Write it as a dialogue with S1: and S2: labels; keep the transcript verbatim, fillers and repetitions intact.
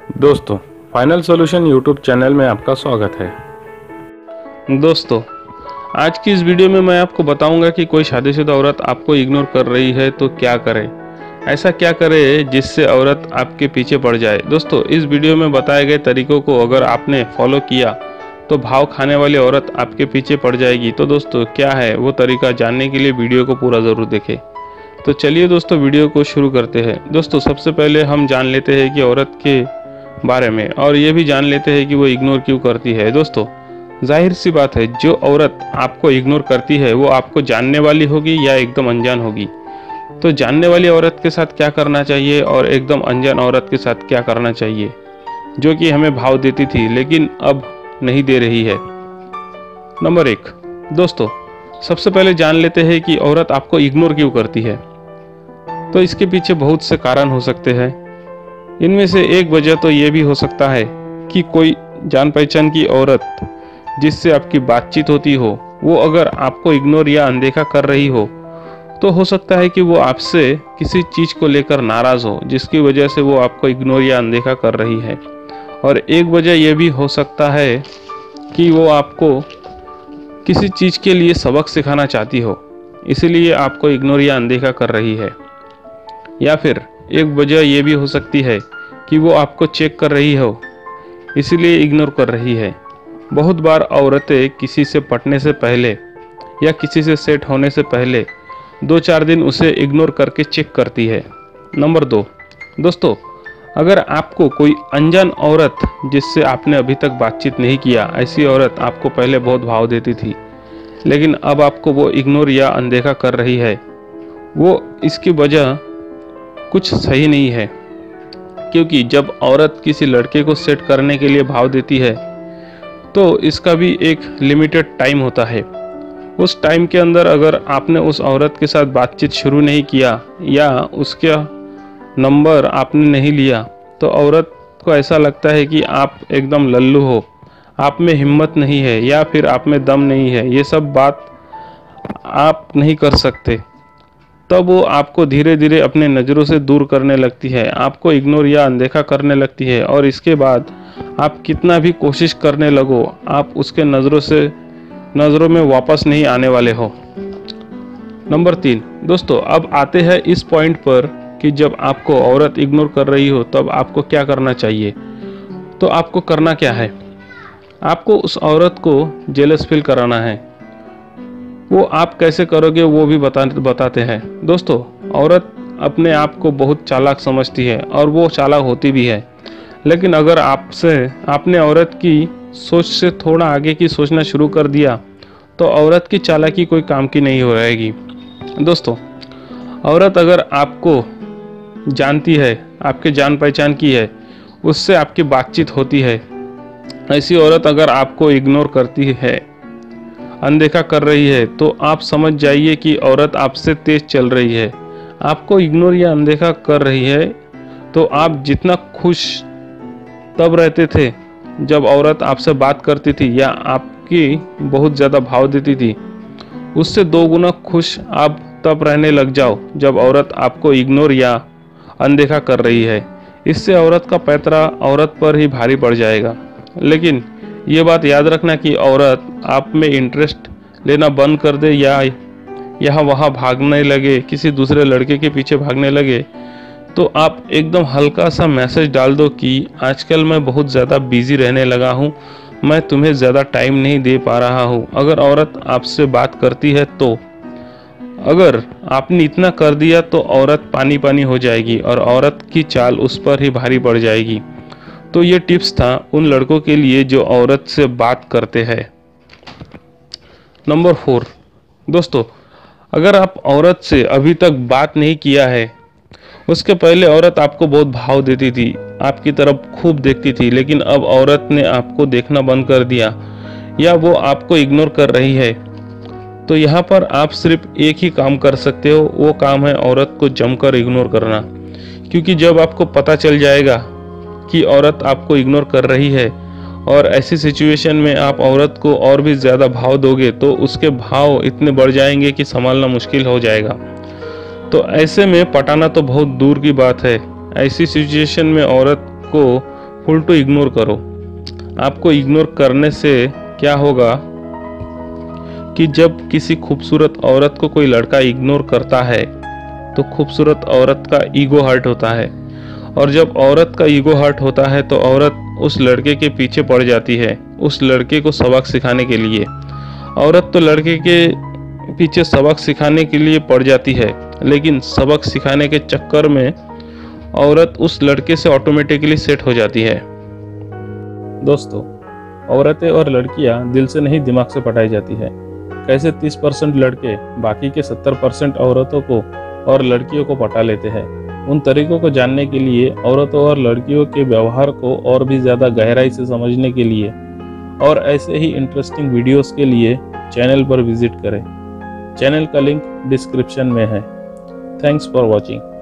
S1: दोस्तों, final solution YouTube channel में आपका स्वागत है।
S2: दोस्तों, आज की इस वीडियो में मैं आपको बताऊंगा कि कोई शादीशुदा औरत आपको इग्नोर कर रही है तो क्या करें। ऐसा क्या करें जिससे औरत आपके पीछे पड़ जाए। दोस्तों, इस वीडियो में बताए गए तरीकों को अगर आपने फॉलो किया तो भाव खाने वाली औरत आपके पीछे पड़ जाएगी। तो दोस्तों, क्या है वो तरीका, जानने के लिए वीडियो को पूरा ज़रूर देखें। तो चलिए दोस्तों, वीडियो को शुरू करते हैं। दोस्तों, सबसे पहले हम जान लेते हैं कि औरत के बारे में और ये भी जान लेते हैं कि वो इग्नोर क्यों करती है। दोस्तों, जाहिर सी बात है, जो औरत आपको इग्नोर करती है वो आपको जानने वाली होगी या एकदम अनजान होगी। तो जानने वाली औरत के साथ क्या करना चाहिए और एकदम अनजान औरत के साथ क्या करना चाहिए, जो कि हमें भाव देती थी लेकिन अब नहीं दे रही है। नंबर एक, दोस्तों सबसे पहले जान लेते हैं कि औरत आपको इग्नोर क्यों करती है। तो इसके पीछे बहुत से कारण हो सकते हैं। इनमें से एक वजह तो ये भी हो सकता है कि कोई जान पहचान की औरत जिससे आपकी बातचीत होती हो, वो अगर आपको इग्नोर या अनदेखा कर रही हो तो हो सकता है कि वो आपसे किसी चीज़ को लेकर नाराज़ हो, जिसकी वजह से वो आपको इग्नोर या अनदेखा कर रही है। और एक वजह यह भी हो सकता है कि वो आपको किसी चीज़ के लिए सबक सिखाना चाहती हो, इसीलिए आपको इग्नोर या अनदेखा कर रही है। या फिर एक वजह यह भी हो सकती है कि वो आपको चेक कर रही हो, इसीलिए इग्नोर कर रही है। बहुत बार औरतें किसी से पटने से पहले या किसी से सेट होने से पहले दो चार दिन उसे इग्नोर करके चेक करती है। नंबर दो, दोस्तों अगर आपको कोई अनजान औरत जिससे आपने अभी तक बातचीत नहीं किया, ऐसी औरत आपको पहले बहुत भाव देती थी लेकिन अब आपको वो इग्नोर या अनदेखा कर रही है, वो इसकी वजह कुछ सही नहीं है। क्योंकि जब औरत किसी लड़के को सेट करने के लिए भाव देती है तो इसका भी एक लिमिटेड टाइम होता है। उस टाइम के अंदर अगर आपने उस औरत के साथ बातचीत शुरू नहीं किया या उसका नंबर आपने नहीं लिया तो औरत को ऐसा लगता है कि आप एकदम लल्लू हो, आप में हिम्मत नहीं है या फिर आप में दम नहीं है, ये सब बात आप नहीं कर सकते। तब वो आपको धीरे धीरे अपने नज़रों से दूर करने लगती है, आपको इग्नोर या अनदेखा करने लगती है और इसके बाद आप कितना भी कोशिश करने लगो, आप उसके नज़रों से नज़रों में वापस नहीं आने वाले हो। नंबर तीन, दोस्तों अब आते हैं इस पॉइंट पर कि जब आपको औरत इग्नोर कर रही हो तब आपको क्या करना चाहिए। तो आपको करना क्या है, आपको उस औरत को जेलस फील कराना है। वो आप कैसे करोगे वो भी बता बताते हैं। दोस्तों, औरत अपने आप को बहुत चालाक समझती है और वो चालाक होती भी है, लेकिन अगर आपसे आपने औरत की सोच से थोड़ा आगे की सोचना शुरू कर दिया तो औरत की चालाकी कोई काम की नहीं हो रहेगी। दोस्तों, औरत अगर आपको जानती है, आपके जान पहचान की है, उससे आपकी बातचीत होती है, ऐसी औरत अगर आपको इग्नोर करती है, अनदेखा कर रही है, तो आप समझ जाइए कि औरत आपसे तेज चल रही है। आपको इग्नोर या अनदेखा कर रही है तो आप जितना खुश तब रहते थे जब औरत आपसे बात करती थी या आपकी बहुत ज़्यादा भाव देती थी, उससे दो गुना खुश आप तब रहने लग जाओ जब औरत आपको इग्नोर या अनदेखा कर रही है। इससे औरत का पैतरा औरत पर ही भारी पड़ जाएगा। लेकिन ये बात याद रखना कि औरत आप में इंटरेस्ट लेना बंद कर दे या यहाँ वहाँ भागने लगे, किसी दूसरे लड़के के पीछे भागने लगे, तो आप एकदम हल्का सा मैसेज डाल दो कि आजकल मैं बहुत ज़्यादा बिजी रहने लगा हूँ, मैं तुम्हें ज़्यादा टाइम नहीं दे पा रहा हूँ। अगर औरत आपसे बात करती है तो अगर आपने इतना कर दिया तो औरत पानी पानी हो जाएगी और औरत की चाल उस पर ही भारी पड़ जाएगी। तो ये टिप्स था उन लड़कों के लिए जो औरत से बात करते हैं। नंबर फोर, दोस्तों अगर आप औरत से अभी तक बात नहीं किया है, उसके पहले औरत आपको बहुत भाव देती थी, आपकी तरफ खूब देखती थी, लेकिन अब औरत ने आपको देखना बंद कर दिया या वो आपको इग्नोर कर रही है, तो यहाँ पर आप सिर्फ एक ही काम कर सकते हो, वो काम है औरत को जमकर इग्नोर करना। क्योंकि जब आपको पता चल जाएगा कि औरत आपको इग्नोर कर रही है और ऐसी सिचुएशन में आप औरत को और भी ज़्यादा भाव दोगे तो उसके भाव इतने बढ़ जाएंगे कि संभालना मुश्किल हो जाएगा। तो ऐसे में पटाना तो बहुत दूर की बात है। ऐसी सिचुएशन में औरत को फुल टू इग्नोर करो। आपको इग्नोर करने से क्या होगा कि जब किसी खूबसूरत औरत को कोई लड़का इग्नोर करता है तो खूबसूरत औरत का ईगो हर्ट होता है, और जब औरत का ईगो हर्ट होता है तो औरत उस लड़के के पीछे पड़ जाती है उस लड़के को सबक सिखाने के लिए। औरत तो लड़के के पीछे सबक सिखाने के लिए पड़ जाती है, लेकिन सबक सिखाने के चक्कर में औरत उस लड़के से ऑटोमेटिकली सेट हो जाती है।
S1: दोस्तों, औरतें और लड़कियां दिल से नहीं दिमाग से पटाई जाती है। कैसे तीस परसेंट लड़के बाकी के सत्तर परसेंट औरतों को और लड़कियों को पटा लेते हैं, उन तरीकों को जानने के लिए, औरतों और लड़कियों के व्यवहार को और भी ज़्यादा गहराई से समझने के लिए और ऐसे ही इंटरेस्टिंग वीडियोस के लिए चैनल पर विजिट करें। चैनल का लिंक डिस्क्रिप्शन में है। Thanks for watching.